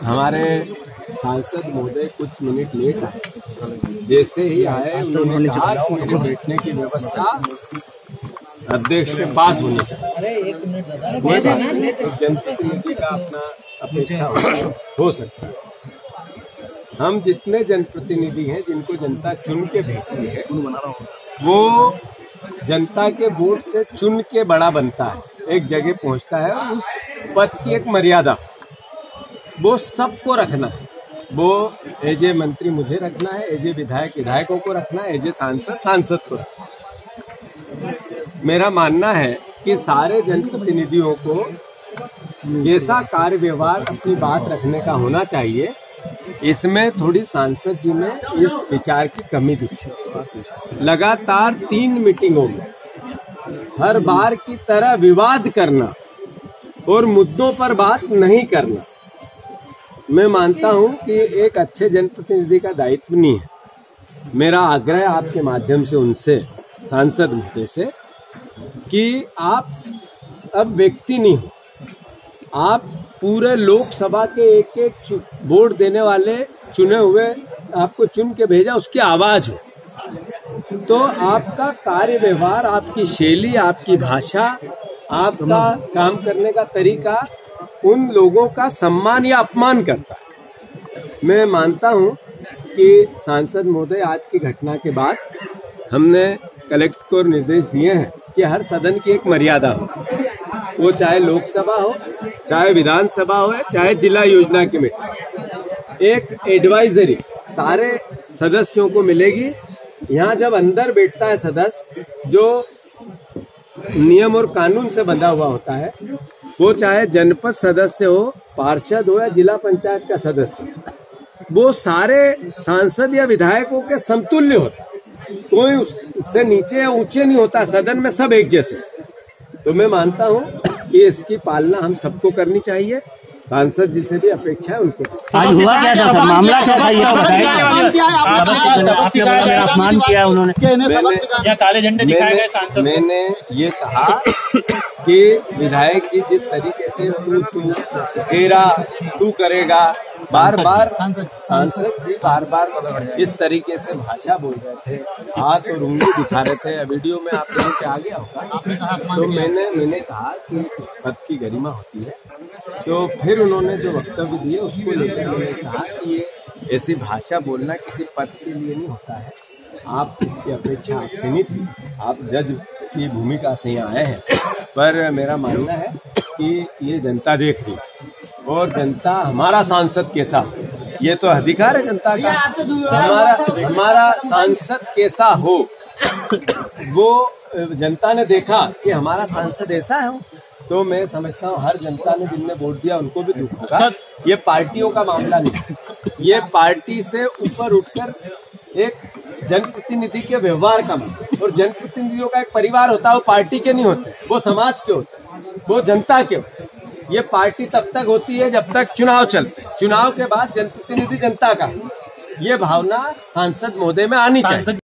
हमारे सांसद महोदय कुछ मिनट लेट आए। जैसे ही आए उन्होंने कहा कि मेरे बैठने की व्यवस्था अध्यक्ष के पास होनी चाहिए। जनप्रतिनिधि का अपना अपेक्षा हो सकता है। हम जितने जनप्रतिनिधि हैं जिनको जनता चुन के भेजती है वो जनता के वोट से चुन के बड़ा बनता है, एक जगह पहुंचता है और उस पद की एक मर्यादा वो सबको रखना है। वो एज ए मंत्री मुझे रखना है, एज ए विधायक विधायकों को रखना है, एज ए सांसद सांसद को रखना है। मेरा मानना है कि सारे जनप्रतिनिधियों को जैसा कार्य व्यवहार अपनी बात रखने का होना चाहिए, इसमें थोड़ी सांसद जी में इस विचार की कमी दिखी। लगातार 3 मीटिंगों में हर बार की तरह विवाद करना और मुद्दों पर बात नहीं करना, मैं मानता हूं कि एक अच्छे जनप्रतिनिधि का दायित्व नहीं है। मेरा आग्रह आपके माध्यम से उनसे, सांसद महोदय से, कि आप अब व्यक्ति नहीं हो, आप पूरे लोकसभा के एक एक वोट देने वाले चुने हुए आपको चुन के भेजा, उसकी आवाज हो। तो आपका कार्य व्यवहार, आपकी शैली, आपकी भाषा, आपका काम करने का तरीका उन लोगों का सम्मान या अपमान करता है। मैं मानता हूं कि सांसद महोदय आज की घटना के बाद हमने कलेक्टर को निर्देश दिए हैं कि हर सदन की एक मर्यादा हो, वो चाहे लोकसभा हो, चाहे विधानसभा हो, चाहे जिला योजना कमेटी। एक एडवाइजरी सारे सदस्यों को मिलेगी। यहाँ जब अंदर बैठता है सदस्य जो नियम और कानून से बंधा हुआ होता है, वो चाहे जनपद सदस्य हो, पार्षद हो या जिला पंचायत का सदस्य, वो सारे सांसद या विधायकों के समतुल्य होता है। कोई उससे नीचे या ऊंचे नहीं होता, सदन में सब एक जैसे। तो मैं मानता हूं कि इसकी पालना हम सबको करनी चाहिए। सांसद जी से भी अपेक्षा है उनको। आज हुआ क्या था सर, मामला क्या था, ये तो बताइए। अपमान किया उन्होंने, काले झंडे दिखाए गए सांसद। मैंने ये कहा कि विधायक जी जिस तरीके से तू तेरा तू करेगा, बार बार सांसद जी बार बार इस तरीके से भाषा बोल रहे थे, हाथ और उंगली दिखा रहे थे। वीडियो में आप लोगों के आ गया होगा। तो मैंने कहा कि इस पद की गरिमा होती है। तो फिर उन्होंने जो वक्तव्य दिए उसको लेकर मैंने कहा कि ये ऐसी भाषा बोलना किसी पद के लिए नहीं होता है। आप इसकी अपेक्षा आपसे नहीं थी, आप जज की भूमिका से यहाँ आए हैं। पर मेरा मानना है कि ये जनता देख रही है और जनता हमारा सांसद कैसा, ये तो अधिकार है जनता का। हमारा सांसद कैसा हो वो जनता ने देखा कि हमारा सांसद ऐसा है। तो मैं समझता हूँ हर जनता ने जिनने वोट दिया उनको भी दुख होगा। ये पार्टियों का मामला नहीं, ये पार्टी से ऊपर उठकर एक जनप्रतिनिधि के व्यवहार का मामला। और जनप्रतिनिधियों का एक परिवार होता है, वो पार्टी के नहीं होते, वो समाज के होते हैं, वो जनता के होते हैं। ये पार्टी तब तक होती है जब तक चुनाव चलते हैं, चुनाव के बाद जनप्रतिनिधि जनता का। ये भावना सांसद महोदय में आनी चाहिए।